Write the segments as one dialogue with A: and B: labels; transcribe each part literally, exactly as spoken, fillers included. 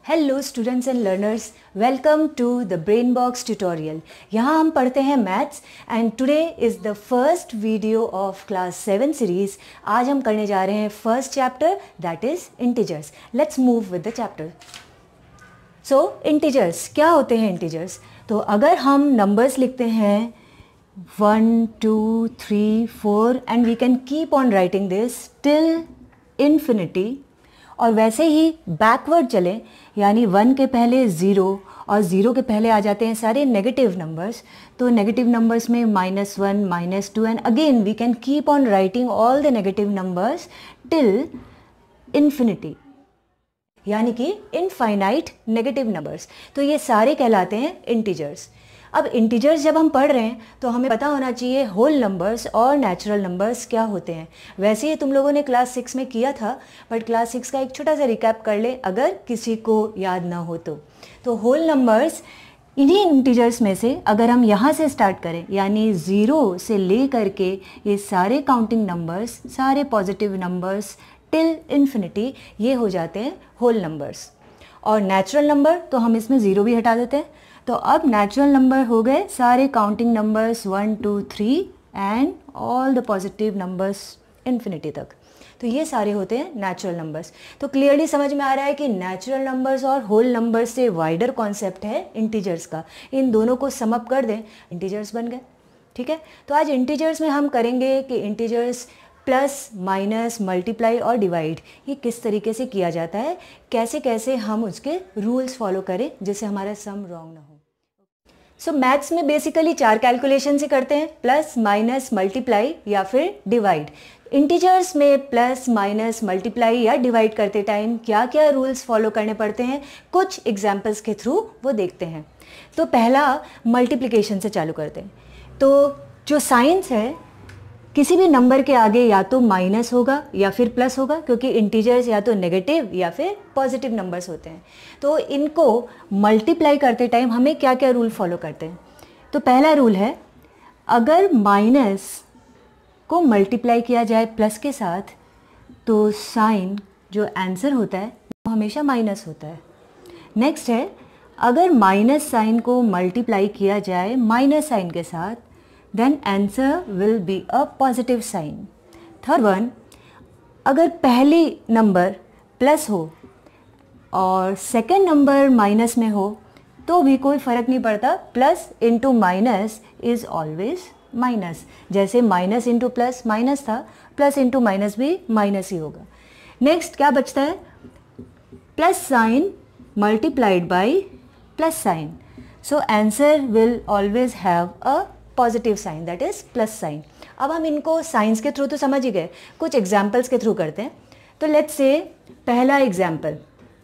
A: Hello students and learners, welcome to the brain box tutorial. यहाँ हम पढ़ते हैं maths and today is the first video of class seven series. आज हम करने जा रहे हैं first chapter, that is integers. Let's move with the chapter. So integers क्या होते हैं? इंटीजर्स तो अगर हम नंबर्स लिखते हैं one two three four and we can keep on writing this till infinity, और वैसे ही बैकवर्ड चलें, यानी वन के पहले ज़ीरो और ज़ीरो के पहले आ जाते हैं सारे नेगेटिव नंबर्स, तो नेगेटिव नंबर्स में minus one, minus two and again we can keep on writing all the negative numbers till infinity, यानी कि इनफाइनाइट नेगेटिव नंबर्स। तो ये सारे कहलाते हैं इंटीजर्स। अब इंटीजर्स जब हम पढ़ रहे हैं तो हमें पता होना चाहिए होल नंबर्स और नेचुरल नंबर्स क्या होते हैं। वैसे ही तुम लोगों ने क्लास सिक्स में किया था, बट क्लास सिक्स का एक छोटा सा रिकैप कर ले अगर किसी को याद ना हो तो। तो होल नंबर्स इन्हीं इंटीजर्स में से अगर हम यहाँ से स्टार्ट करें, यानी ज़ीरो से ले करके ये सारे काउंटिंग नंबर्स, सारे पॉजिटिव नंबर्स टिल इन्फिनिटी, ये हो जाते हैं होल नंबर्स। और नेचुरल नंबर तो हम इसमें ज़ीरो भी हटा देते हैं। तो अब नेचुरल नंबर हो गए सारे counting numbers one two three and all the positive numbers infinity तक। तो ये सारे होते हैं नेचुरल नंबर्स। तो क्लियरली समझ में आ रहा है कि नेचुरल नंबर्स और होल नंबर्स से वाइडर कॉन्सेप्ट है इंटीजर्स का। इन दोनों को सम अप कर दें, इंटीजर्स बन गए। ठीक है, तो आज इंटीजर्स में हम करेंगे कि इंटीजर्स प्लस, माइनस, मल्टीप्लाई और डिवाइड ये किस तरीके से किया जाता है, कैसे कैसे हम उसके रूल्स फॉलो करें जिससे हमारा सम रॉन्ग ना हो। सो so, मैथ्स में बेसिकली चार कैलकुलेशन से करते हैं, प्लस, माइनस, मल्टीप्लाई या फिर डिवाइड। इंटीजर्स में प्लस, माइनस, मल्टीप्लाई या डिवाइड करते टाइम क्या क्या रूल्स फॉलो करने पड़ते हैं, कुछ एग्जाम्पल्स के थ्रू वो देखते हैं। तो पहला मल्टीप्लिकेशन से चालू करते हैं। तो जो साइंस है, किसी भी नंबर के आगे या तो माइनस होगा या फिर प्लस होगा, क्योंकि इंटीजर्स या तो नेगेटिव या फिर पॉजिटिव नंबर्स होते हैं। तो इनको मल्टीप्लाई करते टाइम हमें क्या क्या रूल फॉलो करते हैं? तो पहला रूल है, अगर माइनस को मल्टीप्लाई किया जाए प्लस के साथ तो साइन जो आंसर होता है वो हमेशा माइनस होता है। नेक्स्ट है, अगर माइनस साइन को मल्टीप्लाई किया जाए माइनस साइन के साथ, then answer will be a positive sign. Third one, अगर पहली नंबर प्लस हो और सेकेंड नंबर माइनस में हो तो भी कोई फ़र्क नहीं पड़ता, plus into minus is always minus. जैसे माइनस इंटू प्लस माइनस था, प्लस इंटू माइनस भी माइनस ही होगा। नेक्स्ट क्या बचता है? Plus sign multiplied by plus sign, so answer will always have a positive sign, that is plus sign. अब हम इनको साइंस के थ्रू तो समझ ही गए, कुछ एग्जाम्पल्स के थ्रू करते हैं। तो लेट्स से पहला एग्जाम्पल।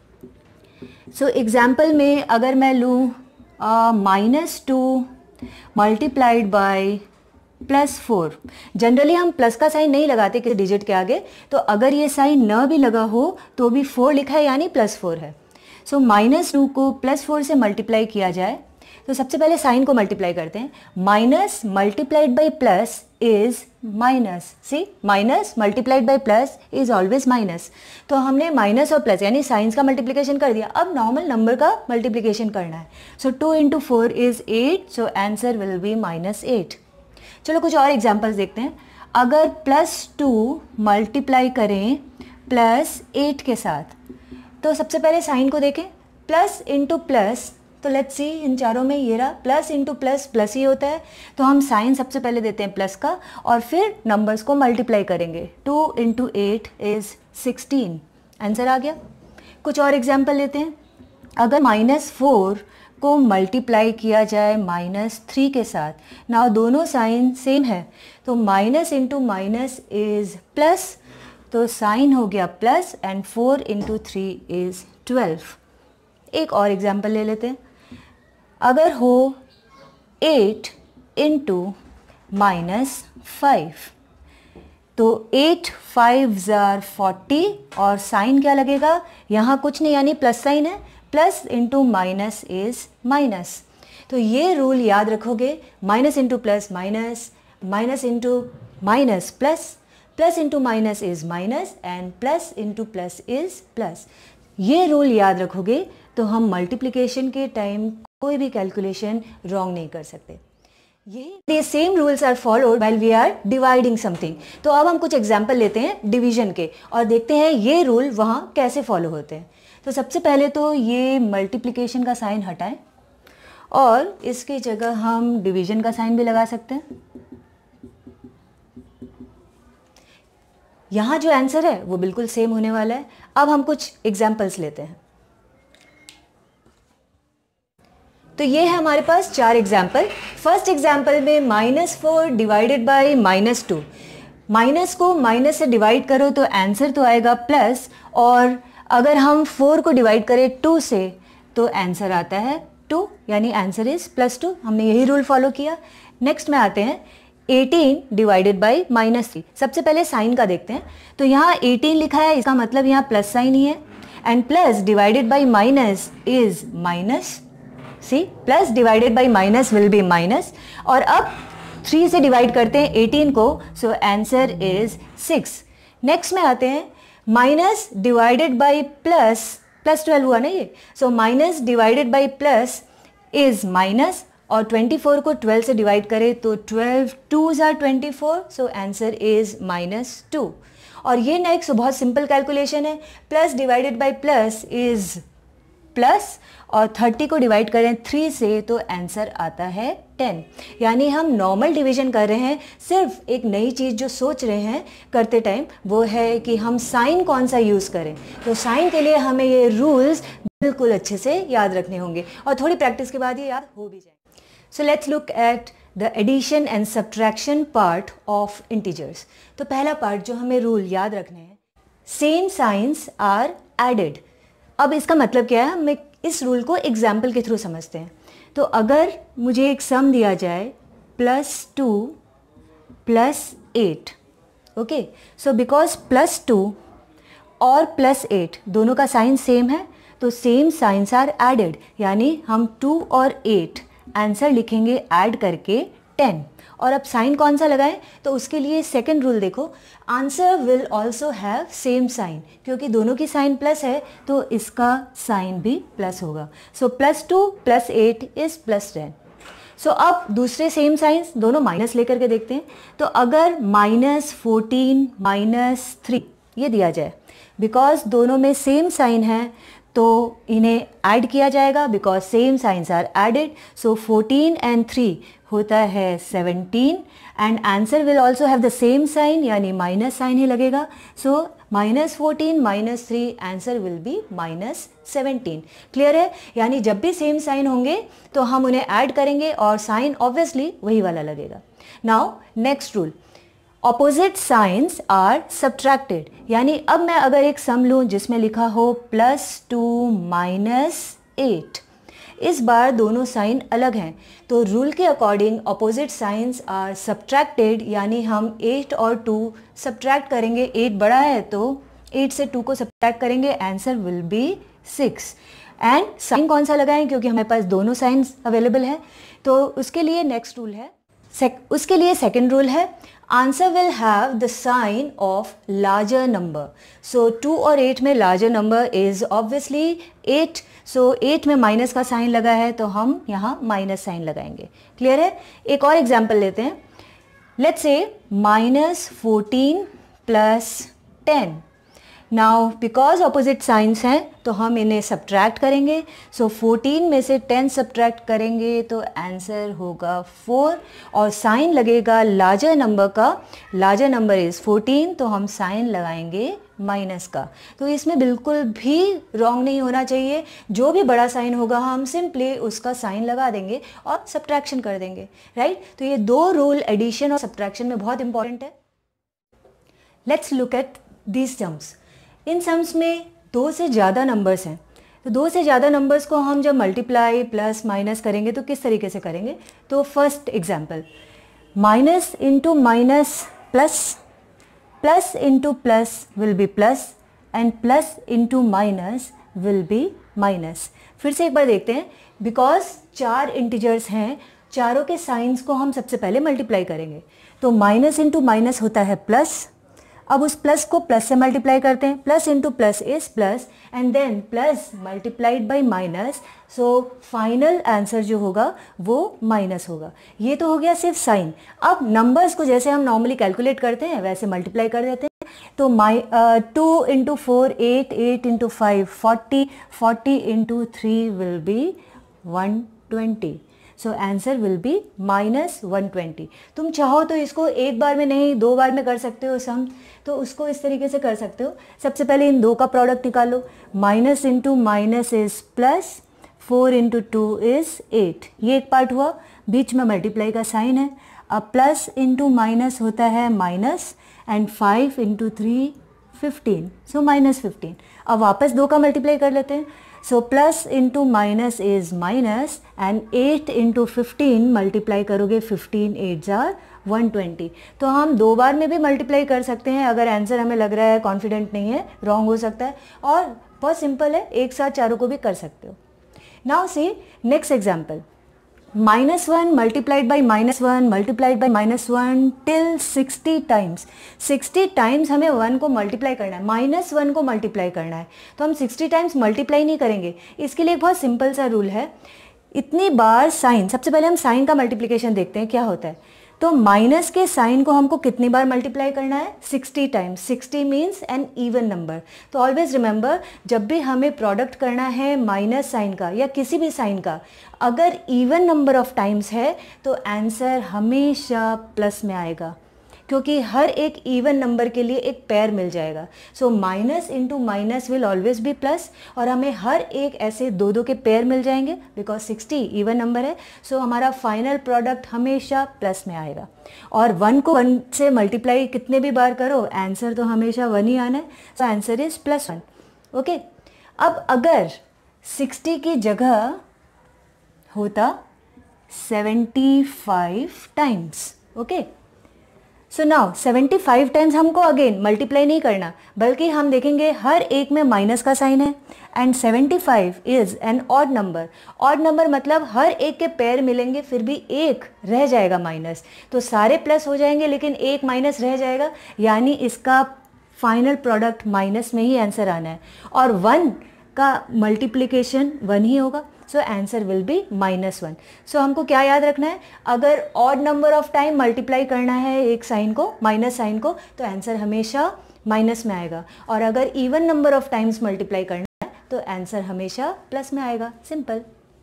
A: सो एग्जाम्पल में अगर मैं लूँ minus two multiplied by plus four, generally हम प्लस का साइन नहीं लगाते किसी डिजिट के आगे, तो अगर ये साइन न भी लगा हो तो भी फोर लिखा है यानी प्लस फोर है। सो माइनस टू को प्लस फोर से मल्टीप्लाई किया जाए तो सबसे पहले साइन को मल्टीप्लाई करते हैं। Minus multiplied by plus is minus. See, minus multiplied by plus is always minus. तो हमने माइनस और प्लस यानी साइंस का मल्टीप्लिकेशन कर दिया, अब नॉर्मल नंबर का मल्टीप्लिकेशन करना है। So two into four is eight, so answer will be minus eight. चलो कुछ और एग्जाम्पल्स देखते हैं। अगर प्लस टू मल्टीप्लाई करें प्लस एट के साथ, तो सबसे पहले साइन को देखें, प्लस इंटू प्लस, तो लेट्स सी इन चारों में ये रहा, प्लस इंटू प्लस प्लस ही होता है, तो हम साइन सबसे पहले देते हैं प्लस का और फिर नंबर्स को मल्टीप्लाई करेंगे। Two into eight is sixteen, answer आ गया। कुछ और एग्जाम्पल लेते हैं। अगर माइनस फोर को मल्टीप्लाई किया जाए माइनस थ्री के साथ, ना दोनों साइन सेम है, तो minus into minus is plus, तो साइन हो गया plus and four into three is twelve. एक और एग्जाम्पल ले लेते हैं। अगर हो एट इंटू माइनस फाइव, तो एट फाइव ज़ार फोर्टी और साइन क्या लगेगा? यहाँ कुछ नहीं यानी प्लस साइन है, plus into minus is minus. तो ये रूल याद रखोगे, minus into plus minus, minus into minus plus, plus into minus is minus and plus into plus is plus. ये रूल याद रखोगे तो हम मल्टीप्लिकेशन के टाइम कोई भी कैलकुलेशन रॉन्ग नहीं कर सकते। यही same rules are followed while we are dividing something. तो अब हम कुछ एग्जाम्पल लेते हैं डिवीजन के और देखते हैं ये रूल वहाँ कैसे फॉलो होते हैं। तो सबसे पहले तो ये मल्टीप्लिकेशन का साइन हटाएं और इसकी जगह हम डिवीजन का साइन भी लगा सकते हैं। यहाँ जो आंसर है वो बिल्कुल सेम होने वाला है। अब हम कुछ एग्जाम्पल्स लेते हैं। तो ये है हमारे पास चार एग्जाम्पल। फर्स्ट एग्जाम्पल में minus four divided by minus two. Minus को माइनस से डिवाइड करो तो आंसर तो आएगा प्लस, और अगर हम फोर को डिवाइड करें टू से तो आंसर आता है टू, यानी आंसर इज प्लस टू। हमने यही रूल फॉलो किया। नेक्स्ट में आते हैं eighteen divided by minus three. सबसे पहले साइन का देखते हैं। तो यहाँ एटीन लिखा है, इसका मतलब यहाँ प्लस साइन ही है, and plus divided by minus is minus. See, plus divided by minus will be minus. और अब थ्री से डिवाइड करते हैं एटीन को, so answer is six. Next में आते हैं minus divided by plus, plus twelve हुआ ना ये, so minus divided by plus is minus, और ट्वेंटी फोर को ट्वेल्व से डिवाइड करें तो twelve twos are twenty four, so answer is minus two. और ये नेक्स्ट बहुत सिंपल कैलकुलेशन है। Plus divided by plus is plus, और थर्टी को डिवाइड करें थ्री से तो आंसर आता है टेन। यानी हम नॉर्मल डिवीजन कर रहे हैं। सिर्फ एक नई चीज़ जो सोच रहे हैं करते टाइम वो है कि हम साइन कौन सा यूज़ करें। तो साइन के लिए हमें ये रूल्स बिल्कुल अच्छे से याद रखने होंगे और थोड़ी प्रैक्टिस के बाद ये याद हो भी जाए। So let's look at the addition and subtraction part of integers. तो पहला पार्ट जो हमें रूल याद रखने हैं, सेम साइंस आर एडेड। अब इसका मतलब क्या है, हमें इस रूल को एग्जाम्पल के थ्रू समझते हैं। तो अगर मुझे एक सम दिया जाए plus two plus eight, okay, so because plus two और प्लस एट दोनों का साइन सेम है तो सेम साइंस आर एडेड, यानी हम टू और एट आंसर लिखेंगे ऐड करके टेन। और अब साइन कौन सा लगाएं, तो उसके लिए सेकंड रूल देखो, answer will also have same sign, क्योंकि दोनों की साइन प्लस है तो इसका साइन भी प्लस होगा। So plus two plus eight is plus ten. So अब दूसरे सेम साइंस दोनों माइनस लेकर के देखते हैं। तो अगर माइनस फोर्टीन माइनस थ्री ये दिया जाए, बिकॉज दोनों में सेम साइन है तो इन्हें ऐड किया जाएगा, because same signs are added. So fourteen and three होता है seventeen, and answer will also have the same sign, यानी माइनस साइन ही लगेगा। So minus fourteen minus three answer will be minus seventeen. Clear है? यानी जब भी same sign होंगे तो हम उन्हें ऐड करेंगे और साइन ऑब्वियसली वही वाला लगेगा। Now next rule, opposite signs are subtracted. यानी अब मैं अगर एक सम लूँ जिसमें लिखा हो प्लस टू माइनस एट, इस बार दोनों साइन अलग हैं तो रूल के according opposite signs are subtracted, यानी हम एट और टू सब्ट्रैक्ट करेंगे। एट बड़ा है तो एट से टू को सब्ट्रैक्ट करेंगे, answer will be six. And sign कौन सा लगाएं, क्योंकि हमारे पास दोनों साइंस अवेलेबल है तो उसके लिए नेक्स्ट रूल है, उसके लिए सेकेंड रूल है, answer will have the sign of larger number. So two और एट में larger number is obviously eight, so eight में माइनस का साइन लगा है तो हम यहाँ माइनस साइन लगाएंगे। क्लियर है? एक और एग्जाम्पल लेते हैं। Let's say minus fourteen plus ten. Now because opposite signs हैं तो हम इन्हें सब्ट्रैक्ट करेंगे। सो so, फोर्टीन में से टेन सब्ट्रैक्ट करेंगे तो आंसर होगा फोर, और साइन लगेगा लार्जर नंबर का। लार्जर नंबर इज़ फोर्टीन तो हम साइन लगाएंगे माइनस का। तो इसमें बिल्कुल भी रॉन्ग नहीं होना चाहिए। जो भी बड़ा साइन होगा हम सिंपली उसका साइन लगा देंगे और सब्ट्रैक्शन कर देंगे, राइट? तो ये दो रूल एडिशन और सब्ट्रैक्शन में बहुत इंपॉर्टेंट है। Let's look at these sums. इन सम्स में दो से ज़्यादा नंबर्स हैं, तो दो से ज़्यादा नंबर्स को हम जब मल्टीप्लाई प्लस माइनस करेंगे तो किस तरीके से करेंगे? तो first example, minus into minus plus, plus into plus will be plus, and plus into minus will be minus. फिर से एक बार देखते हैं। बिकॉज चार इंटीजर्स हैं, चारों के साइंस को हम सबसे पहले मल्टीप्लाई करेंगे। तो माइनस इंटू माइनस होता है प्लस, अब उस प्लस को प्लस से मल्टीप्लाई करते हैं, plus into plus is plus and then plus multiplied by minus, so final answer जो होगा वो माइनस होगा। ये तो हो गया सिर्फ साइन। अब नंबर्स को जैसे हम नॉर्मली कैलकुलेट करते हैं वैसे मल्टीप्लाई कर देते हैं। तो my two into four eight, eight into five forty, forty into three will be one twenty, so answer will be minus one twenty. तुम चाहो तो इसको एक बार में नहीं दो बार में कर सकते हो सम, तो उसको इस तरीके से कर सकते हो। सबसे पहले इन दो का प्रोडक्ट निकालो, minus into minus is plus, four into two is eight, ये एक पार्ट हुआ, बीच में मल्टीप्लाई का साइन है। अब प्लस इंटू माइनस होता है minus and five into three fifteen, so minus fifteen. अब वापस दो का मल्टीप्लाई कर लेते हैं, so plus into minus is minus and eight into fifteen multiply करोगे, फिफ्टीन एट जार वन ट्वेंटी। तो हम दो बार में भी मल्टीप्लाई कर सकते हैं अगर आंसर हमें लग रहा है कॉन्फिडेंट नहीं है, रॉन्ग हो सकता है, और बहुत सिंपल है, एक साथ चारों को भी कर सकते हो। Now see next example, minus one multiplied by minus one multiplied by minus one till sixty times. Sixty times हमें वन को मल्टीप्लाई करना है, माइनस वन को मल्टीप्लाई करना है, तो हम सिक्सटी टाइम्स मल्टीप्लाई नहीं करेंगे। इसके लिए एक बहुत सिंपल सा रूल है, इतनी बार साइन, सबसे पहले हम साइन का मल्टीप्लिकेशन देखते हैं क्या होता है। तो माइनस के साइन को हमको कितनी बार मल्टीप्लाई करना है, sixty times. Sixty means an even number. So always remember, जब भी हमें प्रोडक्ट करना है माइनस साइन का या किसी भी साइन का, अगर इवन नंबर ऑफ टाइम्स है तो आंसर हमेशा प्लस में आएगा, क्योंकि हर एक इवन नंबर के लिए एक पेयर मिल जाएगा। So minus into minus will always be plus, और हमें हर एक ऐसे दो दो के पेयर मिल जाएंगे बिकॉज सिक्सटी इवन नंबर है। सो so, हमारा फाइनल प्रोडक्ट हमेशा प्लस में आएगा। और वन को वन से मल्टीप्लाई कितने भी बार करो आंसर तो हमेशा वन ही आना है, so answer is plus one. Okay, अब अगर सिक्सटी की जगह होता seventy five times, okay, so now seventy five times हमको अगेन मल्टीप्लाई नहीं करना, बल्कि हम देखेंगे हर एक में माइनस का साइन है and seventy five is an odd number. Odd number मतलब हर एक के पेयर मिलेंगे फिर भी एक रह जाएगा माइनस, तो सारे प्लस हो जाएंगे लेकिन एक माइनस रह जाएगा, यानी इसका फाइनल प्रोडक्ट माइनस में ही आंसर आना है, और वन का मल्टीप्लिकेशन वन ही होगा, so answer will be minus one. So हमको क्या याद रखना है, अगर odd number of time multiply करना है एक साइन को, माइनस साइन को, तो आंसर हमेशा माइनस में आएगा, और अगर even number of times multiply करना है तो आंसर हमेशा प्लस में आएगा। सिंपल।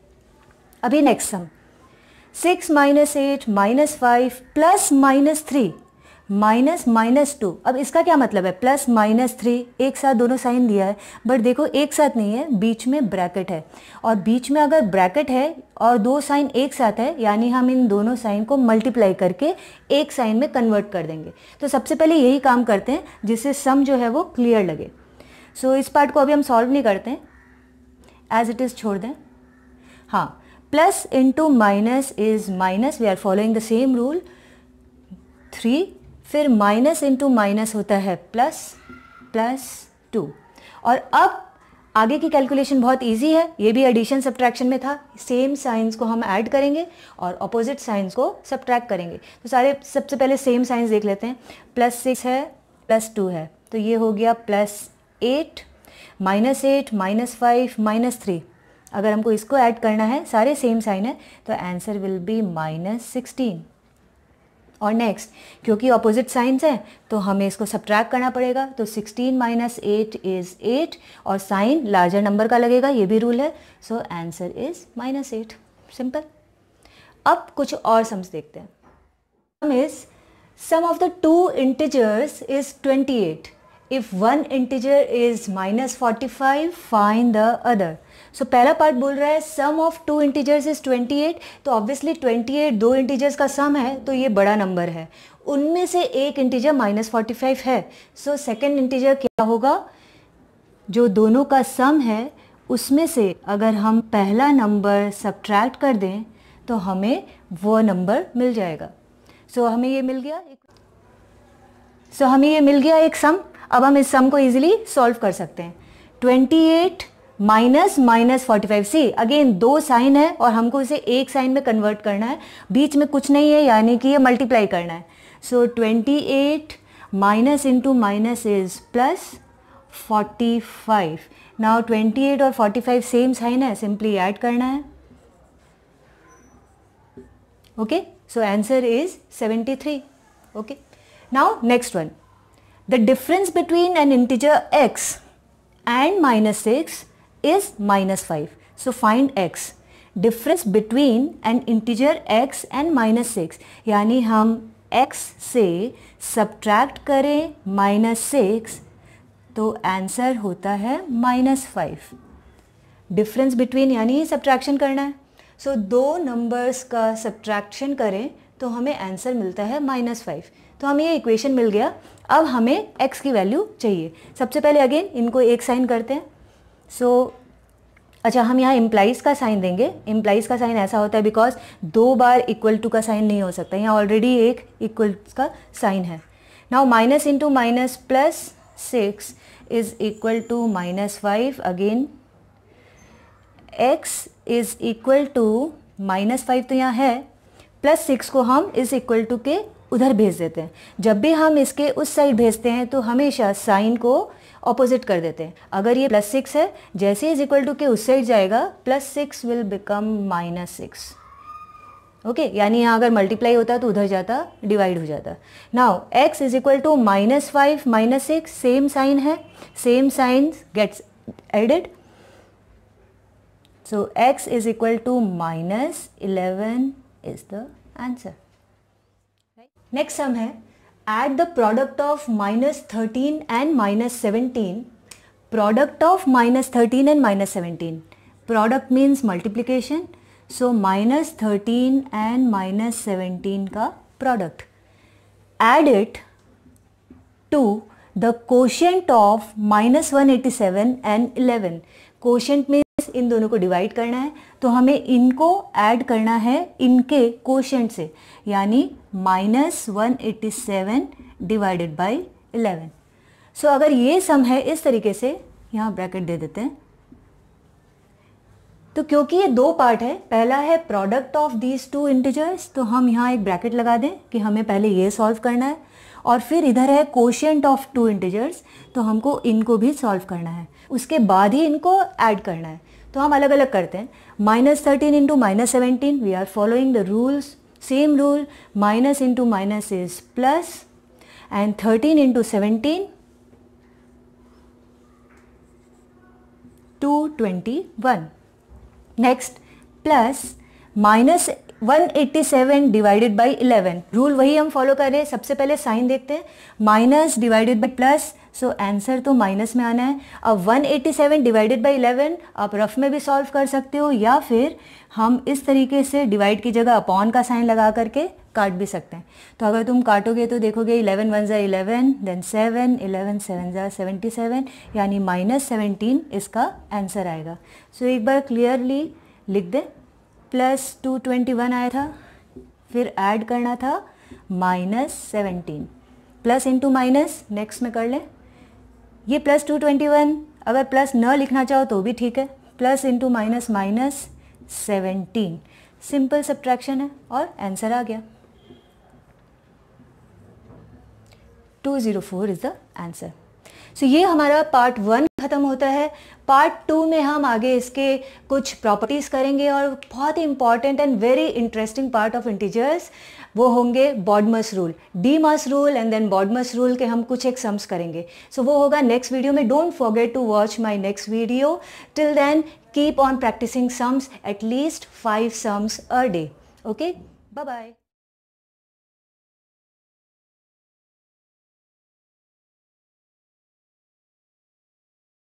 A: अभी next sum, six minus eight minus five plus minus three minus minus two. अब इसका क्या मतलब है, प्लस माइनस थ्री एक साथ दोनों साइन दिया है, बट देखो एक साथ नहीं है, बीच में ब्रैकेट है, और बीच में अगर ब्रैकेट है और दो साइन एक साथ है यानी हम इन दोनों साइन को मल्टीप्लाई करके एक साइन में कन्वर्ट कर देंगे। तो सबसे पहले यही काम करते हैं जिससे सम जो है वो क्लियर लगे। सो so, इस पार्ट को अभी हम सॉल्व नहीं करते हैं, एज इट इज़ छोड़ दें। हाँ, plus into minus is minus, we are following the same rule. Three, फिर माइनस इंटू माइनस होता है प्लस, प्लस टू। और अब आगे की कैलकुलेशन बहुत इजी है, ये भी एडिशन सब्ट्रैक्शन में था, सेम साइंस को हम ऐड करेंगे और अपोजिट साइंस को सब्ट्रैक्ट करेंगे। तो सारे सबसे पहले सेम साइंस देख लेते हैं। प्लस सिक्स है, प्लस टू है, तो ये हो गया plus eight, minus eight, minus five, minus three. अगर हमको इसको ऐड करना है, सारे सेम साइन है, तो answer will be minus sixteen. और नेक्स्ट, क्योंकि ऑपोजिट साइंस हैं तो हमें इसको सब्ट्रैक्ट करना पड़ेगा, तो sixteen minus eight is eight, और साइन लार्जर नंबर का लगेगा, ये भी रूल है, so answer is minus eight. Simple. अब कुछ और सम्स देखते हैं। Sum is sum of the two integers is twenty eight. If one integer is minus forty five, find the other. सो पहला पार्ट बोल रहा है sum of two integers is twenty eight, तो ऑब्वियसली ट्वेंटी एट दो integers का sum है, तो ये बड़ा नंबर है। उनमें से एक इंटीजर माइनस फोर्टी फाइव है, सो सेकेंड इंटीजर क्या होगा, जो दोनों का सम है उसमें से अगर हम पहला नंबर सब्ट्रैक्ट कर दें तो हमें वो नंबर मिल जाएगा। सो so, हमें ये मिल गया सो so, हमें ये मिल गया एक सम। अब हम इस सम को इजीली सॉल्व कर सकते हैं। Twenty eight minus minus forty five, see again दो साइन है और हमको इसे एक साइन में कन्वर्ट करना है, बीच में कुछ नहीं है यानी कि ये मल्टीप्लाई करना है। So twenty eight minus into minus is plus forty five. Now twenty eight और फोर्टी फाइव सेम साइन है, सिंपली ऐड करना है. Okay, so answer is seventy three. Okay, now next one. The difference between an integer x and minus six is minus five. So find x. Difference between an integer x and minus six. यानी हम x से subtract करें minus six तो answer होता है minus five. Difference between यानी subtraction करना है. So दो numbers का subtraction करें तो हमें आंसर मिलता है minus five. तो हमें ये इक्वेशन मिल गया. अब हमें x की वैल्यू चाहिए. सबसे पहले अगेन इनको एक साइन करते हैं. सो so, अच्छा, हम यहाँ इम्प्लाइज का साइन देंगे. इम्प्लाइज का साइन ऐसा होता है बिकॉज दो बार इक्वल टू का साइन नहीं हो सकता. यहाँ ऑलरेडी एक इक्वल का साइन है. Now minus into minus plus six is equal to minus five. Again x is equal to minus five तो यहाँ है, प्लस सिक्स को हम इज इक्वल टू के उधर भेज देते हैं. जब भी हम इसके उस साइड भेजते हैं तो हमेशा साइन को ऑपोजिट कर देते हैं. अगर ये प्लस सिक्स है, जैसे इज इक्वल टू के उस साइड जाएगा plus six will become minus six. Okay, यानी यहाँ अगर मल्टीप्लाई होता तो उधर जाता, डिवाइड हो जाता. Now x is equal to minus five minus six, same sign है, same sign gets added. So x is equal to minus eleven is the answer. Next sum है, add the product of minus thirteen and minus seventeen. Product of minus thirteen and minus seventeen. Product means multiplication. So minus thirteen and minus seventeen का product. Add it to the quotient of minus one eighty seven and eleven. Quotient means इन दोनों को divide करना है, तो हमें इनको add करना है इनके कोशेंट से, यानी minus one eighty seven divided by eleven. So अगर ये सम है इस तरीके से, यहाँ ब्रैकेट दे देते हैं. तो क्योंकि ये दो पार्ट है, पहला है product of these two integers, तो हम यहाँ एक ब्रैकेट लगा दें कि हमें पहले ये सॉल्व करना है. और फिर इधर है कोशेंट ऑफ टू इंटीजर्स, तो हमको इनको भी सॉल्व करना है, उसके बाद ही इनको ऐड करना है. तो हम अलग अलग करते हैं. Minus thirteen into minus seventeen, we are following the rules, same rule. Minus into minus is plus and thirteen into seventeen two twenty one. Next plus minus one eighty seven divided by eleven. Rule वही हम follow कर रहे हैं. सबसे पहले sign देखते हैं, minus divided by plus, so answer तो माइनस में आना है. अब one eighty seven divided by eleven आप रफ में भी सॉल्व कर सकते हो, या फिर हम इस तरीके से डिवाइड की जगह अपॉन का साइन लगा करके काट भी सकते हैं. तो अगर तुम काटोगे तो देखोगे इलेवन वन ज़ा eleven, then seven, eleven seven ज़ा सेवेंटी सेवन, यानी माइनस सेवनटीन इसका आंसर आएगा. सो so, एक बार क्लियरली लिख दे. प्लस टू ट्वेंटी वन आया था, फिर ऐड करना था minus seventeen. Plus into minus next में कर लें. ये प्लस टू ट्वेंटी वन, अगर प्लस न लिखना चाहो तो भी ठीक है. Plus into minus minus seventeen. Simple subtraction है और आंसर आ गया. Two zero four is the answer. So ये हमारा पार्ट वन ख़त्म होता है. पार्ट टू में हम आगे इसके कुछ प्रॉपर्टीज़ करेंगे और बहुत ही important and very interesting part of integers वो होंगे BODMAS rule, DMAS rule and then BODMAS rule के हम कुछ एक सम्स करेंगे. सो so, वो होगा नेक्स्ट वीडियो में. Don't forget to watch my next video. Till then keep on practising sums, at least five sums a day. Okay, bye bye.